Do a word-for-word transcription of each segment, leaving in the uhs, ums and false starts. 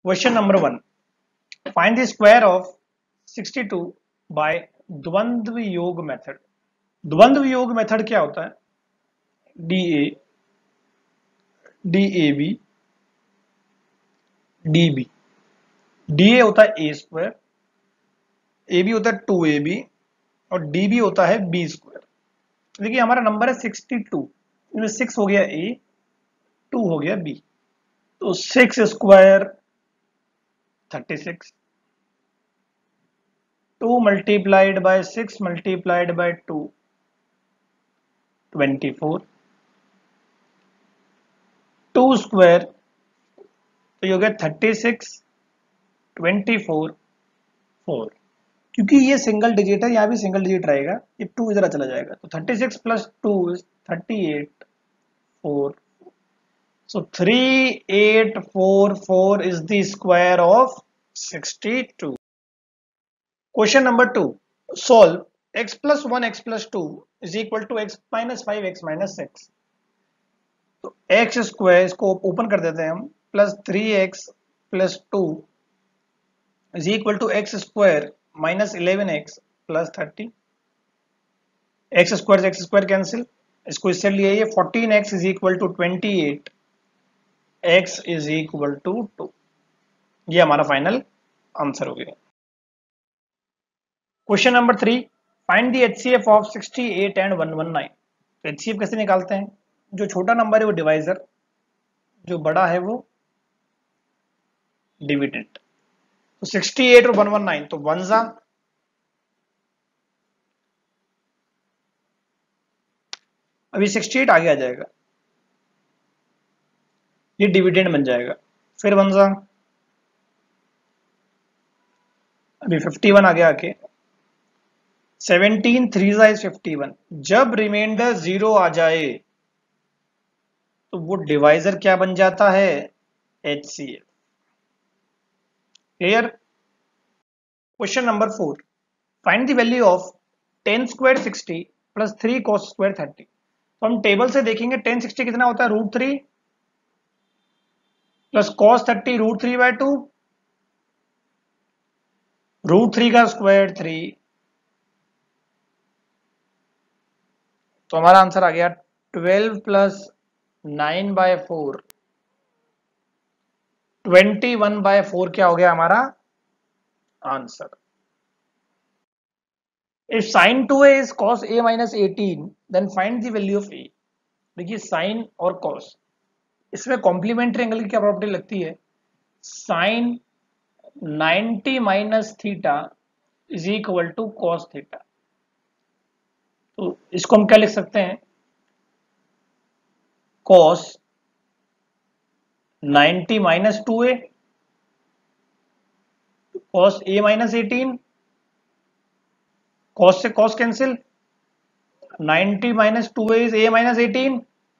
Question number one, find the square of sixty two by द्वंद्व योग method. द्वंद्व योग मेथड क्या होता है? D A D A B D B. D A होता है ए स्क्वायर, ए बी होता है टू ए बी और डी बी होता है बी स्क्वायर। देखिए हमारा नंबर है सिक्सटी टू, इसमें सिक्स हो गया ए, टू हो गया बी, तो six square thirty six, two multiplied by six multiplied by two twenty four, two square तो ये हो गया thirty six, twenty four, four. क्योंकि ये सिंगल डिजिट है, यहाँ भी सिंगल डिजिट रहेगा, ये टू इधर चला जाएगा, तो thirty six plus two is thirty eight, four. So three eight four four is the square of sixty-two. Question number two. Solve x plus one x plus two is equal to x minus five x minus six. तो x square इसको open कर देते हैं हम, plus three x plus two is equal to x square minus eleven x plus thirty. X square से x square cancel, इसको इससे लिए ये fourteen x is equal to twenty eight, x is equal to two. ये हमारा final answer हो गया। Question number three, find the HCF of sixty eight and one one nine. तो एचसीएफ कैसे निकालते हैं? जो छोटा नंबर है वो डिवाइजर, जो बड़ा है वो डिविडेंड। तो सिक्सटी एट और वन वन नाइन, तो वन जा अभी सिक्सटी एट आगे आ जाएगा, ये डिविडेंड बन जाएगा। फिर वन जा अभी फिफ्टी वन आगे आके सेवनटीन, थ्री जा इज फिफ्टी वन। जब रिमाइंडर जीरो आ जाए तो वो डिवाइजर क्या बन जाता है? HCF. Clear? Question number four, find the value of ten square sixty plus three cos square thirty. तो हम टेबल से देखेंगे टेन सिक्सटी कितना होता है? Root three plus cos thirty root three by two, root three का square three, तो हमारा आंसर आ गया twelve plus nine by four, twenty one by four. क्या हो गया हमारा answer? If sine two A is cos A minus eighteen then find the value of A. देखिए साइन और कॉस, इसमें कॉम्प्लीमेंट्री एंगल की क्या प्रॉपर्टी लगती है? Sine ninety minus theta is equal to cos theta. तो इसको हम क्या लिख सकते हैं? Cos ninety minus two A, cos A minus eighteen, cos से cos cancel, ninety minus two A is A minus eighteen,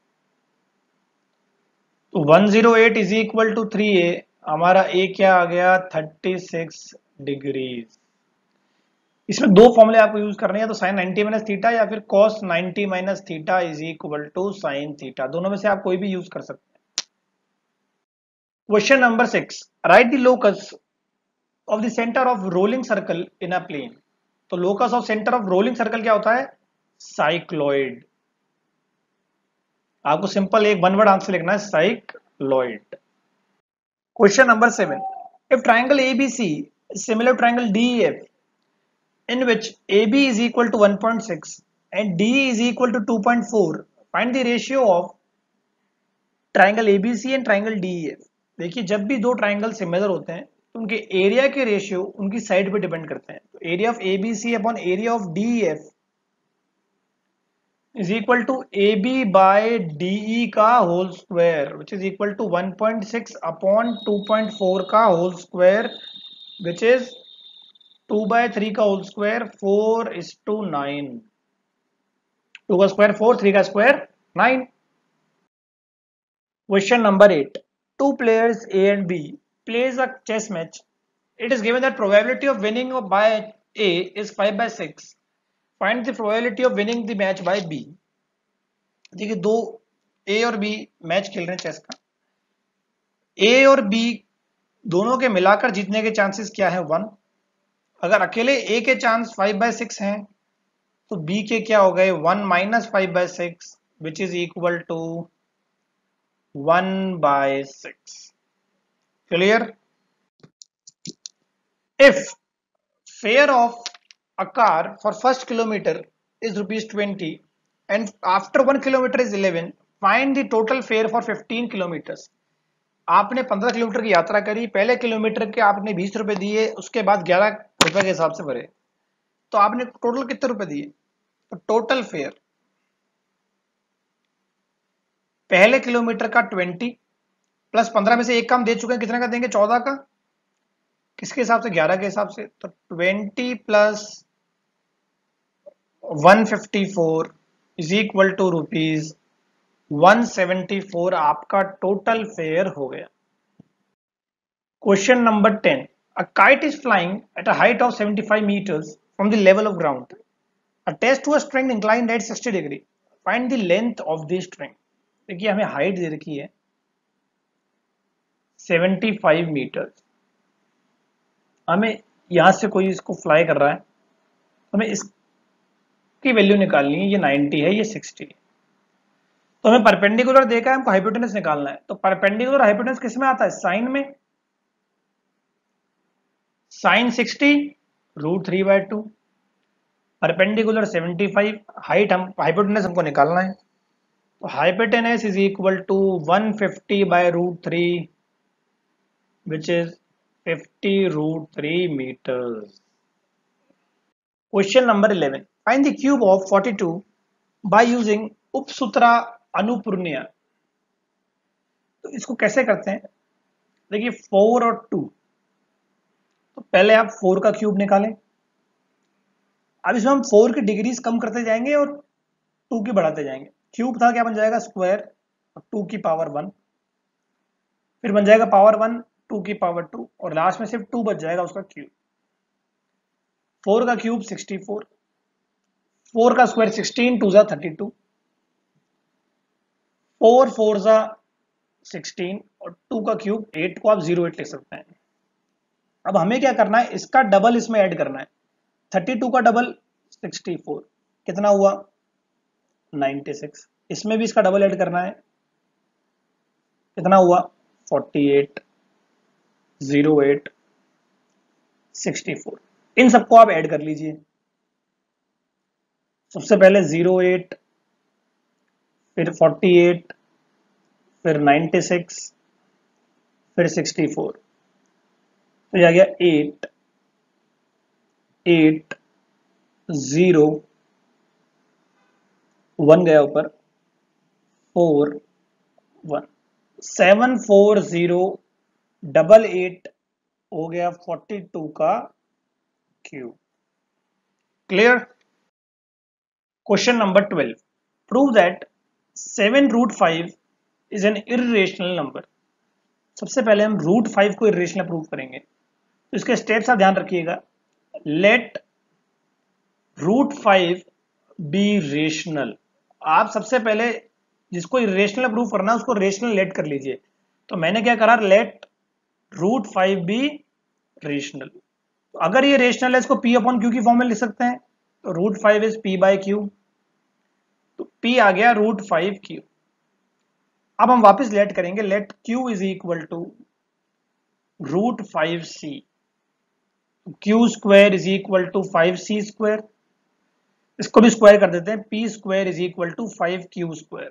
तो one zero eight is equal to three A. हमारा ए क्या आ गया? Thirty six degrees. इसमें दो फॉर्मूले आपको यूज करने हैं, तो साइन नाइंटी माइनस थीटा या फिर cos ninety minus theta is equal to sine theta. दोनों में से आप कोई भी यूज कर सकते हैं। Question number six, write the locus of the centre of rolling circle in a plane. तो locus of centre of rolling circle क्या होता है? साइक्लॉइड। आपको सिंपल एक वन वर्ड आंसर लिखना है, cycloid. Question number seven, if triangle ABC similar triangle DEF in which A B is equal to one point six and D E is equal to two point four, find the ratio of triangle A B C and triangle D E F। देखिए जब भी दो triangle similar होते हैं तो उनके area के ratio उनकी साइड पे डिपेंड करते हैं। तो area of A B C upon area of D E F is equal to A B by D E का whole square which is equal to one point six upon two point four का whole square which is two by three का whole square, four is to nine. Two का square four, three का square nine. Question number eight, two players A and B plays a chess match. It is given that probability of winning by A is five by six, find the probability of winning the match by B. देखिए दो ए और B match खेल रहे हैं chess का। ए और B दोनों के मिलाकर जीतने के चांसेस क्या है? वन। अगर अकेले ए के चांस फाइव बाय सिक्स हैं तो बी के क्या हो गए? One minus five by six which is equal to one by six. Clear? If fare of a car for first kilometer is rupees twenty and after one kilometer is eleven, find the total fare for fifteen kilometers। आपने पंद्रह kilometre की यात्रा करी, पहले kilometre के आपने बीस रुपए दिए, उसके बाद ग्यारह रुपए के हिसाब से भरे, तो आपने टोटल कितने रुपए दिए? तो टोटल फेयर पहले किलोमीटर का ट्वेंटी प्लस पंद्रह में से एक काम दे चुके हैं, कितने का देंगे? चौदह का। किसके हिसाब से? ग्यारह के हिसाब से। तो twenty plus one fifty four is equal to rupees one seventy four आपका टोटल फेयर हो गया। Question number ten. A kite is flying at a height of seventy five meters from the level of ground. Attached to a string inclined at sixty degree. Find the length of the string. देखिए हमें height दे रखी है seventy five meters, हमें यहां से कोई इसको fly कर रहा है, हमें इसकी वैल्यू निकालनी है। ये नाइंटी है, ये सिक्सटी है, तो हमें परपेंडिकुलर देखा है, हमको हाइपोटेनस निकालना है। तो परपेंडिकुलर हाइपोटेनस किस में आता है? साइन में। Sine sixty root three by two, perpendicular seventy five, height हम हाइपोटेनस हमको निकालना है, तो hypotenuse is equal to one fifty by root three which is fifty root three metres. Question number eleven. Find the cube of forty two by using उपसूत्रा अनुपूर्ण्य। तो इसको कैसे करते हैं? देखिए फोर और टू, तो पहले आप फोर का क्यूब निकालें। अब इसमें हम फोर की डिग्रीज कम करते जाएंगे और टू की बढ़ाते जाएंगे। क्यूब था, क्या बन जाएगा? स्क्वायर, टू की पावर वन, फिर बन जाएगा पावर वन, टू की पावर टू, और लास्ट में सिर्फ टू बच जाएगा उसका क्यूब। फोर का क्यूब सिक्सटी फोर, फोर का स्क्वायर सिक्सटीन, टू जा थर्टी टू, फोर फोर जा सिक्सटीन, और टू का क्यूब एट को आप जीरो एट लिख सकते हैं। अब हमें क्या करना है? इसका डबल इसमें ऐड करना है। थर्टी टू का डबल सिक्सटी फोर, कितना हुआ? Ninety six. इसमें भी इसका डबल ऐड करना है, कितना हुआ? Forty eight, zero eight, sixty four. इन सबको आप ऐड कर लीजिए। सबसे पहले जीरो एट, फिर फोर्टी एट, फिर नाइंटी सिक्स, फिर सिक्सटी फोर, तो ये आ गया एट, एट, जीरो, वन गया ऊपर, four, one, seven four zero double eight हो गया फोर्टी टू का cube. Clear? Question number twelve. Prove that seven root five is an irrational number. सबसे पहले हम रूट फाइव को इर्रेशनल प्रूव करेंगे, तो इसके स्टेप्स आप ध्यान रखिएगा। Let root five be rational. आप सबसे पहले जिसको इरेशनल प्रूव करना है उसको रेशनल लेट कर लीजिए। तो मैंने क्या करा? Let root five be rational. तो अगर ये रेशनल है, इसको पी अपॉन क्यू की फॉर्म में लिख सकते हैं। तो root five is P by Q, तो पी आ गया रूट फाइव क्यू। अब हम वापस लेट करेंगे। Let Q is equal to root five C, Q square is equal to five C square. इसको भी स्क्वायर कर देते हैं। P square is equal to five Q square.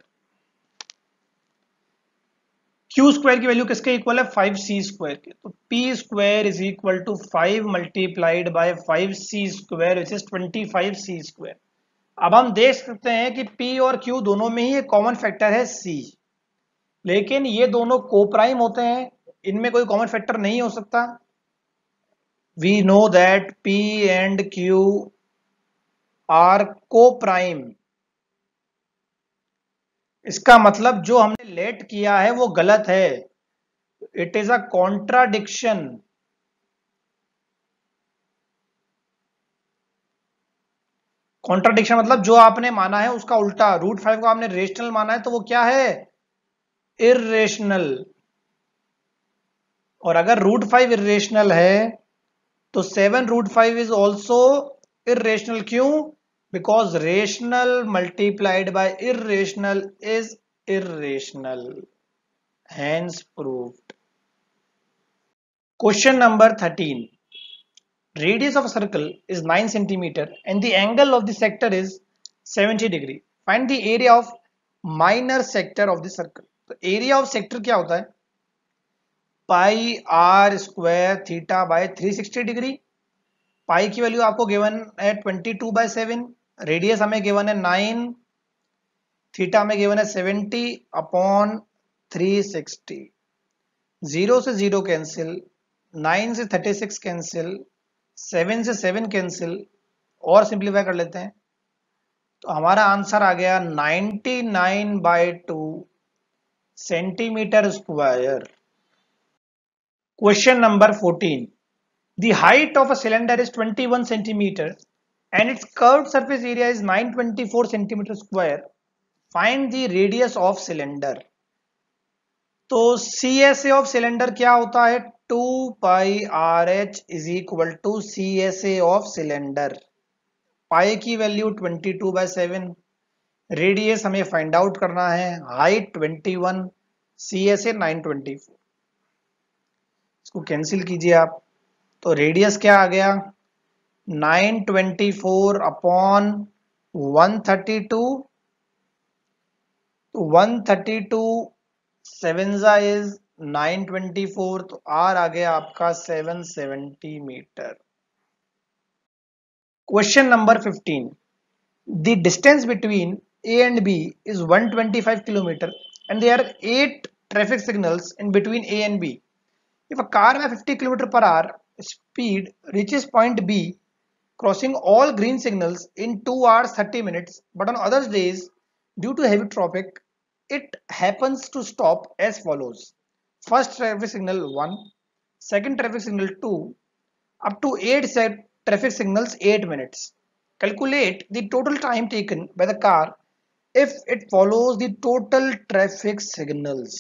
Q square की वैल्यू किसके इक्वल है? फाइव सी स्क्वायर के। तो P square is equal to five multiplied by five C square which is twenty five C square. अब हम देख सकते हैं कि पी और क्यू दोनों में ही एक कॉमन फैक्टर है सी, लेकिन ये दोनों कोप्राइम होते हैं, इनमें कोई कॉमन फैक्टर नहीं हो सकता। We know that P and Q are coprime. इसका मतलब जो हमने लेट किया है वो गलत है। It is a contradiction. Contradiction मतलब जो आपने माना है उसका उल्टा। रूट फाइव को आपने रेशनल माना है तो वो क्या है? इर्रेशनल। और अगर रूट फाइव इरेशनल है तो seven root five is also irrational. क्यों? Because rational multiplied by irrational is irrational. Hence proved. Question number thirteen. Radius of a circle is nine centimeter and the angle of the sector is seventy degree. Find the area of minor sector of the circle. तो area of sector क्या होता है? Pi R square theta by three sixty degree. Pi की value आपको given है twenty two by seven. Radius हमें given है nine. Theta हमें गिवन है seventy upon three sixty. Zero से जीरो कैंसिल. नाइन से थर्टी सिक्स कैंसिल. सेवन से सेवन कैंसिल और सिंप्लीफाई कर लेते हैं तो हमारा आंसर आ गया ninety nine by two centimetre square. Question number fourteen. The height of a cylinder is twenty one centimetre and its curved surface area is nine twenty four centimetre square. Find the radius of cylinder. तो C S A of cylinder क्या होता है? Two pi R H is equal to C S A of cylinder. Pi की value twenty two by seven. Radius हमें find out करना है. Height twenty one. C S A nine twenty four. इसको cancel कीजिए आप तो radius क्या आ गया? Nine twenty four upon one thirty two. तो वन थर्टी टू सेवन जा इज नाइन ट्वेंटी फोर. तो आर आ गया आपका seven seventy metre. Question number fifteen. The distance between A and B is one twenty five kilometre and there are eight traffic signals in between A and B. If a car में fifty kilometre per hour speed reaches point B crossing all green signals in two hours thirty minutes, but on other days due to heavy traffic it happens to stop as follows. First traffic signal one, second traffic signal two, up to eight set traffic signals eight minutes. Calculate the total time taken by the car if it follows the total traffic signals.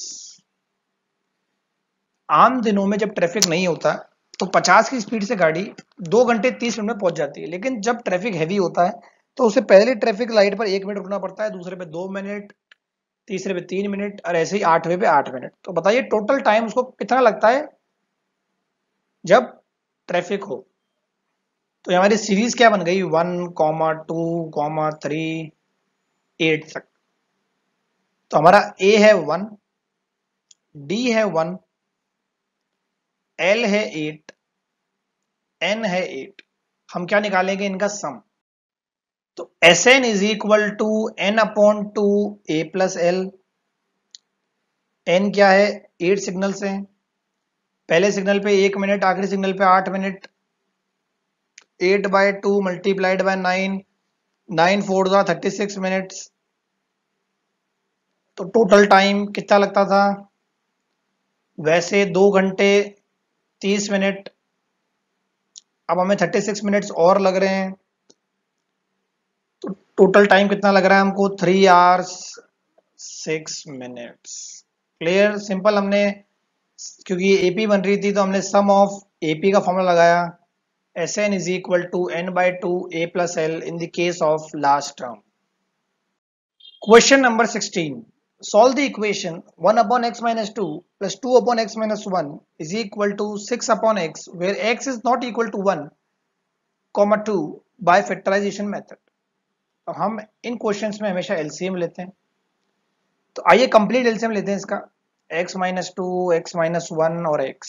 आम दिनों में जब traffic नहीं होता तो पचास की speed से गाड़ी दो घंटे तीस मिनट में पहुंच जाती है, लेकिन जब ट्रैफिक हैवी होता है तो उसे पहले ट्रैफिक लाइट पर एक मिनट रुकना पड़ता है, दूसरे पे दो मिनट, तीसरे पे तीन मिनट और ऐसे ही आठवें पे आठ मिनट. तो बताइए टोटल टाइम उसको कितना लगता है जब ट्रैफिक हो. तो हमारी सीरीज क्या बन गई? One comma two comma three eight तक. तो हमारा ए है वन, डी है वन, एल है एट, एन है एट. हम क्या निकालेंगे? इनका सम. तो S N is equal to N upon two A plus L. N क्या है? एट सिग्नल्स हैं. पहले सिग्नल पे एक मिनट, आखिरी सिग्नल पे आठ minute. Eight by two multiplied by nine. Nine four था थर्टी सिक्स मिनट्स. तो टोटल टाइम कितना लगता था? वैसे दो घंटे तीस मिनट. अब हमें थर्टी सिक्स मिनट्स और लग रहे हैं. तो टोटल टाइम कितना लग रहा है हमको? Three hours six minutes. Clear? Simple. हमने क्योंकि ये एपी बन रही थी तो हमने सम ऑफ एपी का फॉर्मूला लगाया. S N is equal to N by two A plus L in the case of last term. Question number sixteen. Solve the equation one upon x minus two plus two upon x minus one is equal to six upon x where x is not equal to one comma two by factorization method. अब हम इन questions में हमेशा LCM लेते हैं. तो आइए complete LCM लेते हैं इसका. x minus two, X minus one और x.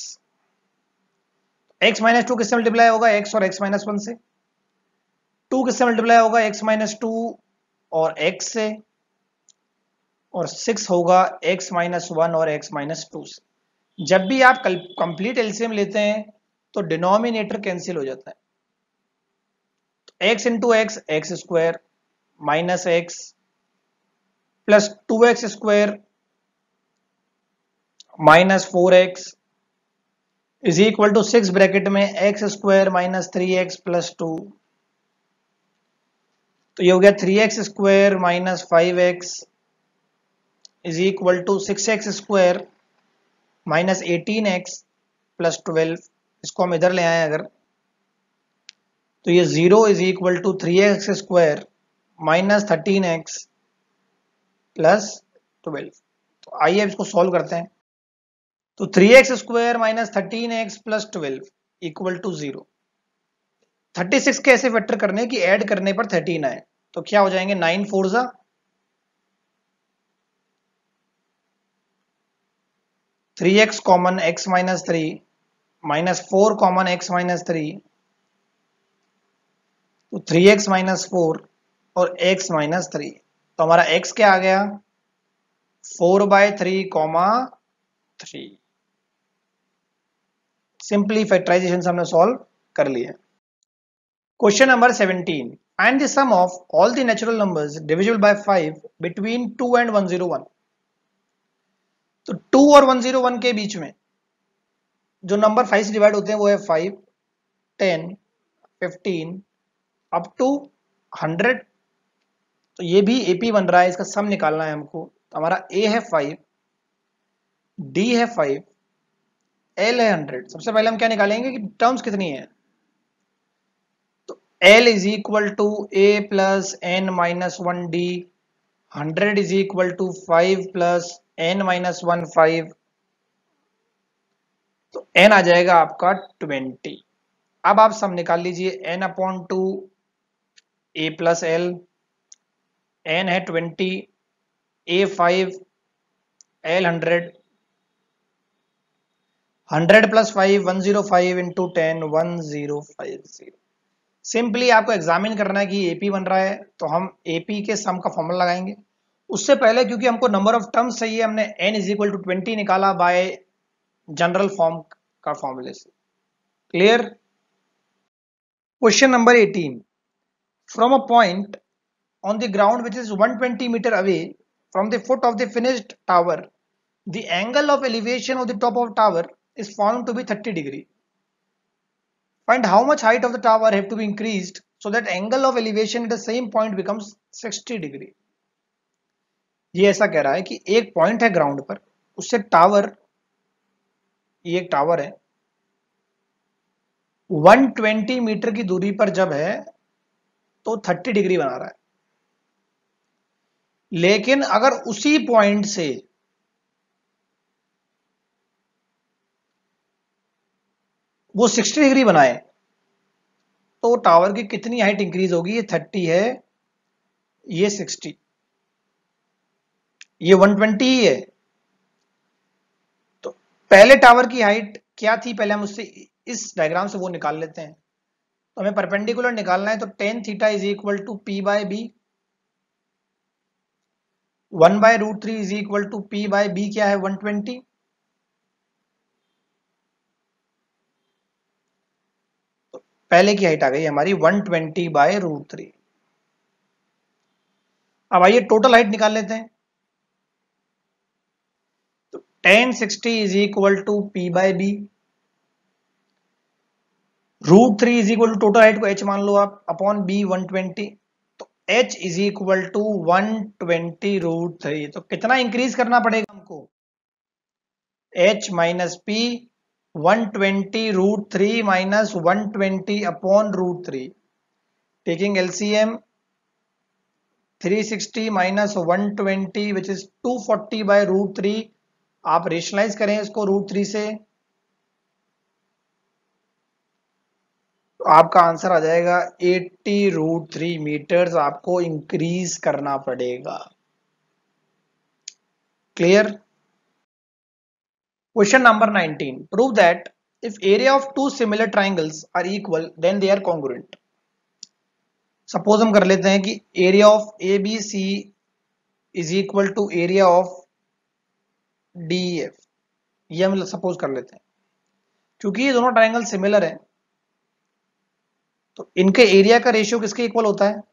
x माइनस टू किससे मल्टीप्लाई होगा? x और x माइनस वन से. टू किससे मल्टीप्लाई होगा? x माइनस टू और x से. और सिक्स होगा x माइनस वन और x माइनस टू से. जब भी आप कंप्लीट एलसीएम लेते हैं तो डिनोमिनेटर कैंसिल हो जाता है. तो x into X X square minus X plus two x square minus four X is equal to six bracket में X square minus three x plus two. तो ये हो गया three X square minus five X is equal to six X square minus eighteen X plus twelve, इसको हम इधर ले आए अगर, तो ये zero is equal to three X square minus thirteen X plus twelve. तो आइए अब इसको सॉल्व करते हैं। तो three X square minus thirteen X plus twelve equal to zero. Thirty six के ऐसे फैक्टर करने की ऐड करने पर थर्टीन आए, तो क्या हो जाएंगे, नाइन फोर जा three X common X minus three minus four common X minus three, तो थ्री एक्स माइनस फोर और एक्स माइनस थ्री, तो हमारा एक्स क्या आ गया, four by three comma three. Simply factorization से हमने सॉल्व कर लिया। Question number seventeen, find the sum of all the natural numbers divisible by five between two and one zero one. तो टू और वन जीरो वन के बीच में जो नंबर फाइव से डिवाइड होते हैं वो है five, ten, fifteen up to hundred. तो ये भी एपी बन रहा है, इसका सम निकालना है हमको। तो हमारा ए है फाइव, डी है फाइव, एल है हंड्रेड। सबसे पहले हम क्या निकालेंगे कि टर्म्स कितनी है। तो L is equal to A plus N minus one D, hundred is equal to five plus N minus one five, तो एन आ जाएगा आपका ट्वेंटी। अब आप सम निकाल लीजिए, N upon two A plus L, N है twenty, A five, L hundred, hundred plus five one zero five into ten one zero five zero. Simply आपको एग्जामिन करना है कि एपी बन रहा है, तो हम एपी के सम का फॉर्मूला लगाएंगे। उससे पहले क्योंकि हमको नंबर ऑफ टर्म्स चाहिए, हमने N is equal to twenty निकाला बाय जनरल फॉर्म का फॉर्मूले से। Clear. Question number eighteen, from a point on the ground which is one hundred twenty meter away from the foot of the finished tower, the angle of elevation of the top of tower is found to be thirty degree. Find how much height of the tower have to be increased so that angle of elevation at the same point becomes sixty degree. ये ऐसा कह रहा है कि एक point है ground पर, उससे टावर, ये एक टावर है, वन ट्वेंटी मीटर की दूरी पर जब है तो थर्टी डिग्री बना रहा है। लेकिन अगर उसी पॉइंट से वो सिक्सटी डिग्री बनाए तो टावर की कितनी हाइट इंक्रीज होगी। ये थर्टी है, ये सिक्सटी, ये वन ट्वेंटी ही है। तो पहले टावर की हाइट क्या थी, पहले हम उससे इस डायग्राम से वो निकाल लेते हैं। तो हमें परपेंडिकुलर निकालना है, तो tan theta is equal to P by B, one by root three is equal to P by B क्या है, वन ट्वेंटी। तो पहले की हाइट आ गई हमारी one twenty by root three. अब आइए टोटल हाइट निकाल लेते हैं। तो tan sixty is equal to P by B, root three is equal to total height को एच मान लो आप, अपॉन बी वन ट्वेंटी। तो H is equal to one twenty root three. तो कितना इंक्रीज करना पड़ेगा हमको, H minus P, one twenty root three minus one twenty upon root three, taking LCM three sixty minus one twenty which is two forty by root three. आप rationalize करें इसको root three से, तो आपका answer आ जाएगा eighty root three metres आपको increase करना पड़ेगा। Clear. Question number nineteen, prove that if area of two similar triangles are equal then they are congruent. Suppose हम कर लेते हैं कि area of A B C is equal to area of D F, ये हम suppose कर लेते हैं। क्योंकि ये दोनों ट्राइंगल सिमिलर हैं, तो इनके एरिया का रेशियो किसके इक्वल होता है,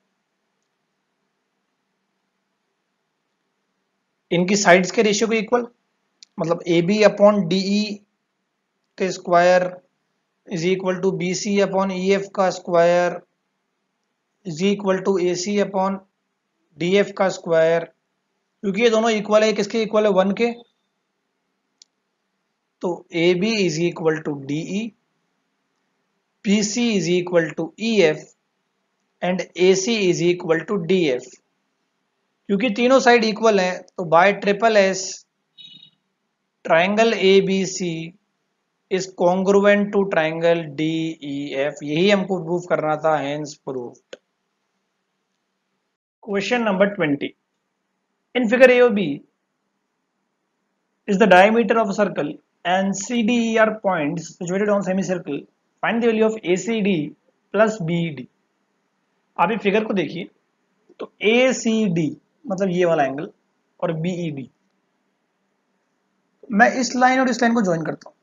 इनकी साइड्स के रेशियो के इक्वल। मतलब ए बी अपॉन डीई के square is equal to B C upon E F का square is equal to A C upon D F का स्क्वायर। क्योंकि ये दोनों इक्वल है, किसके इक्वल है, वन के। तो A B is equal to D E, P C is equal to E F and A C is equal to D F. क्योंकि तीनों साइड इक्वल हैं तो by triple S triangle A B C is congruent to triangle D E F. यही हमको prove करना था, hence proved. Question number twenty, in figure A और B is the diameter of a circle and C D E are points situated on semicircle. Find the value of A C D plus B D. आप ये figure को देखिए तो A C D मतलब ये वाला angle और B E D, मैं इस लाइन और इस लाइन को ज्वाइन करता हूं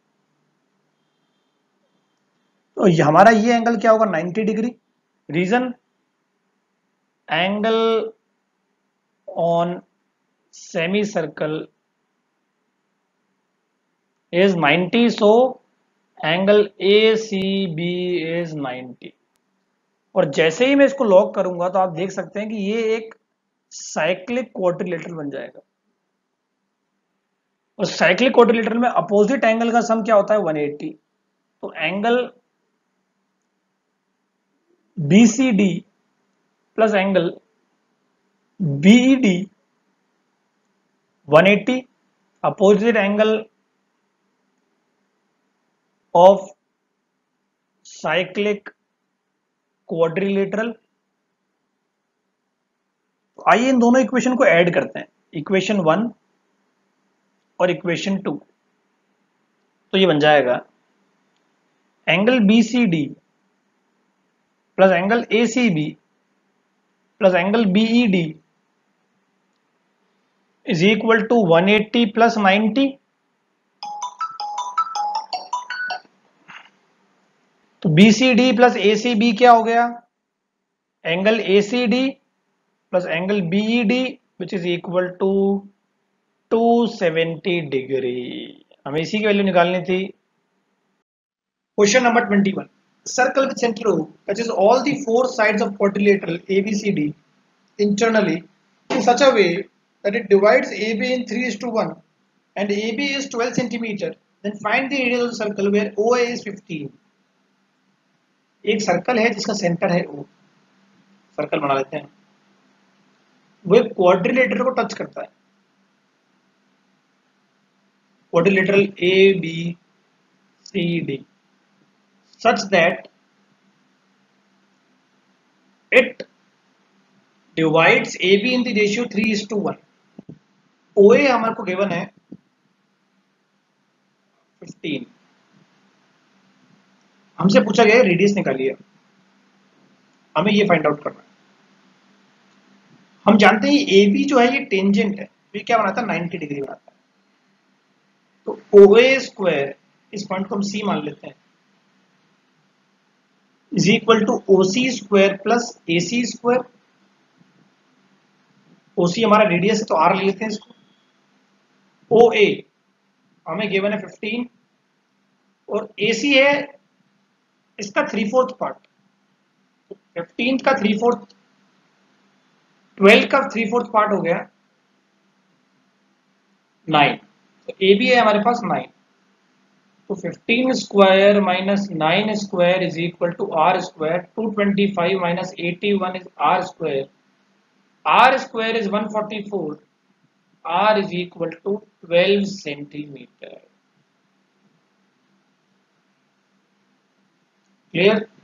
तो ये हमारा ये एंगल क्या होगा, ninety degree. Reason, angle on semi circle is ninety, so angle A C B is ninety। और जैसे ही मैं इसको लॉक करूंगा तो आप देख सकते हैं कि ये एक साइक्लिक क्वाड्रिलेटरल बन जाएगा। और साइक्लिक क्वाड्रिलेटरल में अपोजिट एंगल का सम क्या होता है, one eighty। तो angle B C D plus angle B E D one eighty, opposite angle of cyclic quadrilateral. तो आइए इन दोनों इक्वेशन को ऐड करते हैं, इक्वेशन वन और इक्वेशन टू। तो ये बन जाएगा angle B C D plus angle A C B plus angle B E D is equal to one eighty plus ninety। तो B C D plus A C B क्या हो गया, angle A C D plus angle B E D which is equal to two seventy degree. हमें इसी की value निकालनी थी। Question number twenty-one, circle with centre O touches all the four sides of quadrilateral A B C D internally in such a way that it divides A B in three is to one and A B is twelve centimeter. Then find the radius of the circle where O A is fifteen। एक circle है जिसका centre है O, circle बना लेते हैं, वो एक quadrilateral को टच करता है, quadrilateral A B C D, such that it divides A B in the ratio three is to one। O A हमारे को गिवन है fifteen, हमसे पूछा गया है रेडियस निकालिए, हमें ये फाइंड आउट करना है। हम जानते हैं ए बी जो है ये टेंजेंट है, तो ये क्या बनाता है, ninety डिग्री बनाता है। तो O A स्क्वायर, इस पॉइंट को हम C मान लेते हैं, is equal to O C square plus A C square. O C हमारा रेडियस है तो R ले लेते हैं इसको। O A हमें गिवन है fifteen और A C है इसका थ्री फोर्थ पार्ट, फिफ्टीन का थ्री फोर्थ, ट्वेल्व का थ्री फोर्थ पार्ट हो गया नाइन। तो ए बी है हमारे पास नाइन, तो fifteen square minus nine square is equal to R square. Two twenty five minus eighty one is R square, R square is one forty four, R is equal to twelve centimetre. Clear.